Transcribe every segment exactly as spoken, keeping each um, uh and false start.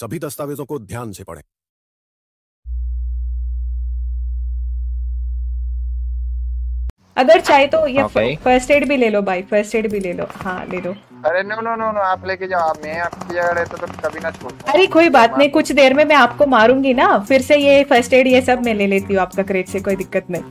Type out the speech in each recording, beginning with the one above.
सभी दस्तावेजों को ध्यान से पढ़ें। अगर चाहे तो ये okay. फर्स्ट एड भी ले लो भाई, फर्स्ट एड भी ले लो। हाँ ले लो। अरे नो नो नो नो आप लेके जाओ, आप मैं आपकी जगह रहता तो कभी ना छोड़। अरे कोई बात नहीं, कुछ देर में मैं आपको मारूंगी ना, फिर से ये फर्स्ट एड ये सब मैं ले लेती हूँ आपका क्रेट से, कोई दिक्कत नहीं।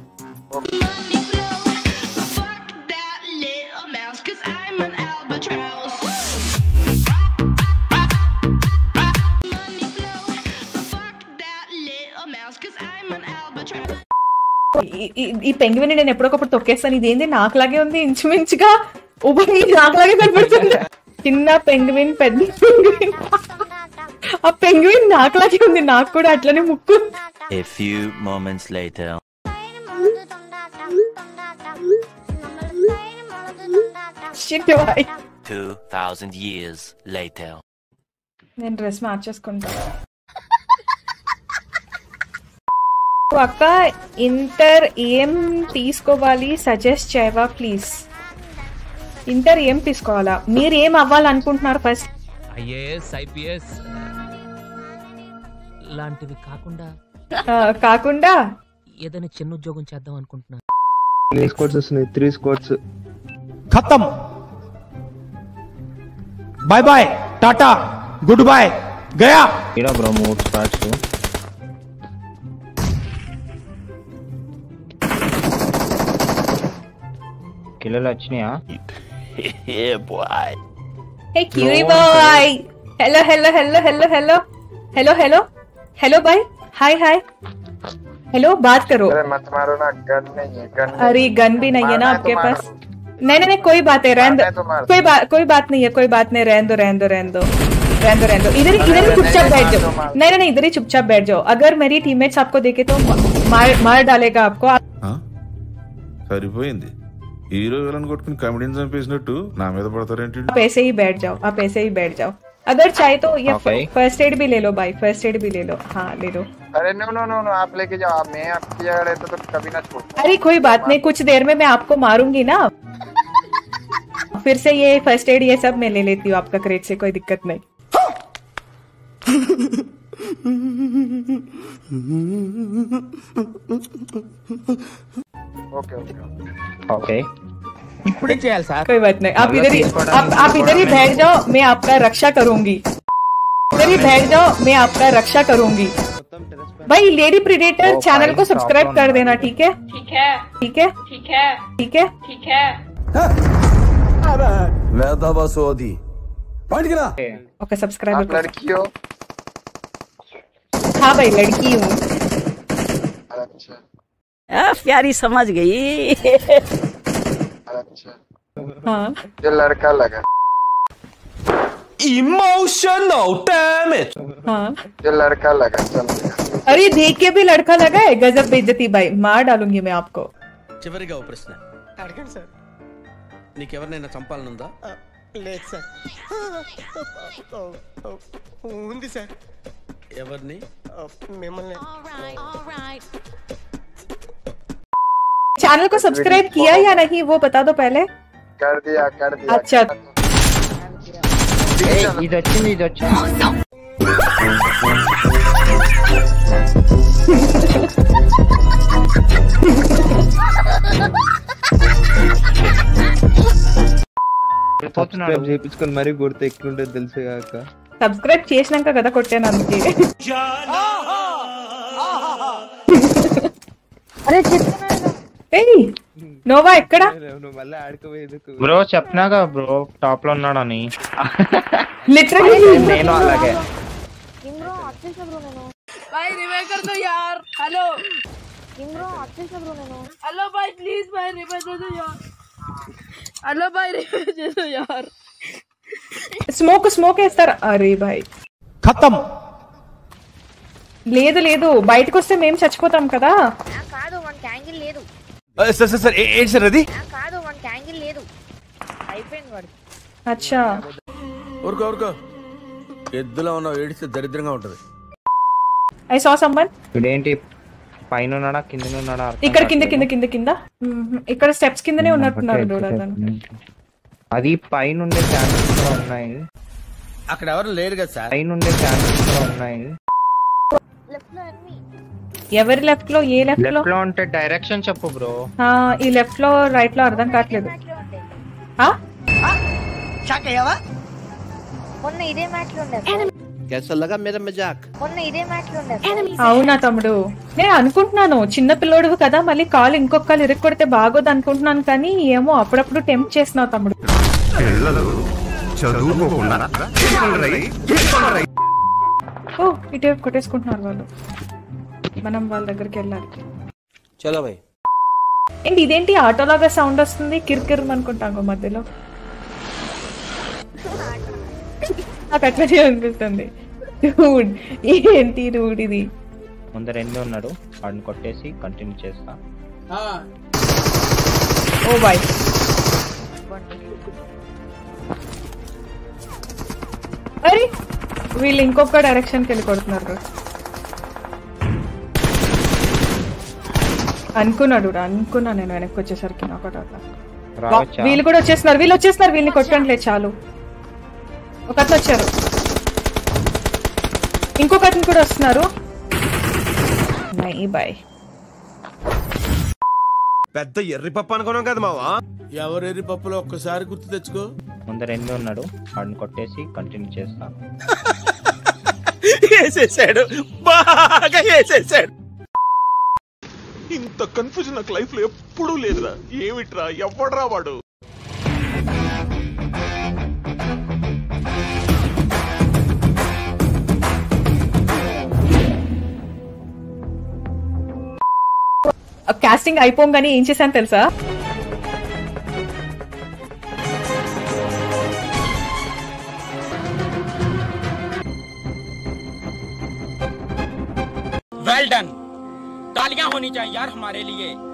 ఈ పెంగ్విన్ నేను ఎప్పుడొకప్పుడు తొక్కేస్తాను. ఇదేంది నాకు లాగే ఉంది ఇంచుమించుగా, ఉభయ నాకు లాగే కనపడుతుంది. చిన్న పెంగ్విన్ పెద్ద పెంగ్విన్, ఆ పెంగ్విన్ నాకు లాగే ఉంది, నాకు కూడా అట్లనే ముక్కు. A few moments later. Shit boy. two thousand years later. నేను డ్రెస్ మార్చేసుకుంటా. అక్క ఇంటర్ ఏం తీసుకోవాలి సజెస్ట్ చేయవా ప్లీజ్? ఇంటర్ ఏం తీసుకోవాలా? మీరు ఏం అవ్వాలనుకుంటున్నారు ఫస్ట్? ఐఏఎస్ ఐపీఎస్ లాంటివి కాకుండా కాకుండా ఏదైనా చిన్న ఉద్యోగం చేద్దాం అనుకుంటున్నా. త్రీ స్క్వాడ్స్ వస్తున్నాయి, త్రీ స్క్వాడ్స్. ఖతం, బాయ్ బాయ్, టాటా, గుడ్ బాయ్, గయా. ఇరా బ్రో మూడు స్క్వాడ్స్. కిల్లలు వచ్చినాయా? Yeah boy. Hey cutie boy. Hello hello hello hello hello hello hello hello bhai. Hi hi. Hello बात करो. अरे मत मारो ना, गन नहीं है, गन। अरे गन भी नहीं है ना आपके पास? नहीं नहीं नहीं कोई बात है, रहने दो, कोई बात कोई बात नहीं है, कोई बात नहीं, रहने दो रहने दो रहने दो रहने दो रहने दो इधर इधर ही चुपचाप बैठ जाओ. नहीं नहीं नहीं इधर ही चुपचाप बैठ जाओ. अगर मेरी टीममेट्स आपको देखे तो मार मार डालेगा आपको. సరిపోయింది, హీరో విలన్ కొట్టుకుని కమెడీని చంపేసినట్టు నా మీద పడతారేంటి? आप ऐसे ही बैठ जाओ, आप ऐसे ही बैठ जाओ. अगर चाहे तो ये फर्स्ट एड भी ले लो भाई, फर्स्ट एड भी ले लो. हाँ ले लो. अरे नो नो नो नो आप लेके जाओ, आप मैं आपकी जगह रहता तो कभी ना छोड़। अरे कोई बात नहीं, कुछ देर में मैं आपको मारूंगी ना, फिर से ये फर्स्ट एड ये सब मैं ले लेती हूँ आपका क्रेट से, कोई दिक्कत नहीं. ओके ओके ओके ఇప్పుడే చేయాలి సార్. कोई बात नहीं, आप इधर ही आप आप इधर ही बैठ जाओ, मैं आपका रक्षा करूंगी. इधर ही बैठ जाओ, मैं आपका रक्षा करूंगी. भाई लेडी प्रीडेटर चैनल को सब्सक्राइब कर देना, ठीक है? ठीक है ठीक है ठीक है ठीक है ठीक है. Okay subscribe. लड़की हो? हाँ भाई लड़की हूँ. अच्छा प्यारी समझ गई. अच्छा हाँ ये लड़का लगा. Emotional damage. हाँ ये लड़का लगा. चल अरे देख के भी लड़का लगा है, गजब बेइज्जती भाई, मार डालूंगी मैं आपको. చివరిగా ఓ ప్రశ్న అడగండి సార్. నీకెవరినైనా చంపాలనుందా? లేదు సార్. ఉంది సార్. ఎవరిని? మిమ్మల్ని. चैनल को सब्सक्राइब किया या नहीं वो बता दो पहले. कर दिया कर दिया. अच्छा ఇది వచ్చింది ఇది వచ్చింది. సబ్స్క్రైబ్ చేయించుకొని మరీ కొడితే ఎట్లుంటే తెలుసు కాక. సబ్స్క్రైబ్ చేసినాక కదా కొట్టాను అందుకే. అరే నోవా ఎక్కడ? మళ్ళీ ఆడుకోలేదు బ్రో. చెప్పినాగా బ్రో టాప్ లో ఉన్నాడని. लिटरली నేను అలాగే. इमरो अच्छे से ब्रो नेनो भाई रिवाइव कर दो यार. हेलो इमरो अच्छे से ब्रो नेनो. हेलो भाई प्लीज भाई रिवाइव दे दो यार. हेलो भाई रिवाइव दे दो यार. స్మోక్ స్మోక్ వేస్తారు. అరే భాయ్ ఖతం. లేదు లేదు బయటకు వస్తే మేము చచ్చిపోతాం కదా. కాదు మనకి యాంగిల్ లేదు. సార్ సార్ సార్ ఏంటి సార్ అది? కాదు మనకి యాంగిల్ లేదు, అయిపోయింది వాడు. అచ్చా ఊరుకో ఊరుకో, ఎద్దులో ఉన్నావు, ఏడిస్తే దరిద్రంగా ఉంటది. I saw someone. ఇదేంటి పైన ఉన్నాడా కింద ఉన్నాడా? ఇక్కడ కింద కింద కింద కింద ఇక్కడ స్టెప్స్ కిందనే ఉన్నట్టున్నారు. అది పైన ఉండే ఛాన్సెస్ ఉన్నాయి. అక్కడ ఎవరు లేరు కదా సార్. పైన ఉండే ఛాన్సెస్ కూడా ఉన్నాయి. ఎవరి లెఫ్ట్ లో ఏ లెఫ్ట్ లో లెఫ్ట్ లో ఉంటే డైరెక్షన్ చెప్పు బ్రో. ఆ, ఈ లెఫ్ట్ లో రైట్ లో అర్థం కావట్లేదు. ఆ? మొన్న ఇదే మ్యాచ్ లో ఉండే మొన్న ఇదే మ్యాచ్ లో ఉండే అవునా తమ్ముడు, నేను అనుకుంటున్నాను చిన్న పిల్లోడు కదా మళ్ళీ కాలు ఇంకొక కాలు ఇరుక్కు కొడితే బాగోదు అనుకుంటున్నాను, కానీ ఏమో అప్పుడప్పుడు టెంప్ట్ చేస్తున్నావు తమ్ముడు. ఓ ఇటే కొట్టేసుకుంటున్నారు వాళ్ళు, మనం వాళ్ళ దగ్గరికి వెళ్ళాలి. చలో భయ్. ఏంటి ఇదేంటి ఆటోలాగా సౌండ్ వస్తుంది, కిరికిరు అనుకుంటాను మధ్యలో. నాకు అట్లనే అనిపిస్తుంది. రూడ్ ఏంటి రూడ్ ఇది. ముందర ఎన్ని ఉన్నాడు, వాడిని కొట్టేసి కంటిన్యూ చేస్తా. Oh boy. అరే వీళ్ళు ఇంకొక డైరెక్షన్ కి వెళ్ళి కొడుతున్నారు. అనుకున్నాడు అనుకున్నా నేను వెనక్కి వచ్చేసరికి నాకు రావచ్చా? వీళ్ళు కూడా వచ్చేస్తున్నారు, వీళ్ళు వచ్చేస్తున్నారు, వీళ్ళని కొట్టండి చాలు. ఒక అతను వచ్చారు, ఇంకొక అతను కూడా వస్తున్నారు. బాయ్. పెద్ద ఎర్రి పప్పు అనుకున్నాం కదా మావా. ఎవరు ఎర్రి పప్పులో ఒక్కసారి గుర్తు తెచ్చుకో. ముందర ఎన్ని ఉన్నాడు, వాడిని కొట్టేసి కంటిన్యూ చేస్తా. వేసేసాడు, బాగా వేసేసాడు. ఇంత కన్ఫ్యూజన్ నాకు లైఫ్ లో ఎప్పుడూ లేదురా. ఏమిట్రా ఎవడరా వాడు? కాస్టింగ్ అయిపోగానే ఏం చేశాను తెలుసా, वेल डन, तालियां होनी चाहिए यार हमारे लिए.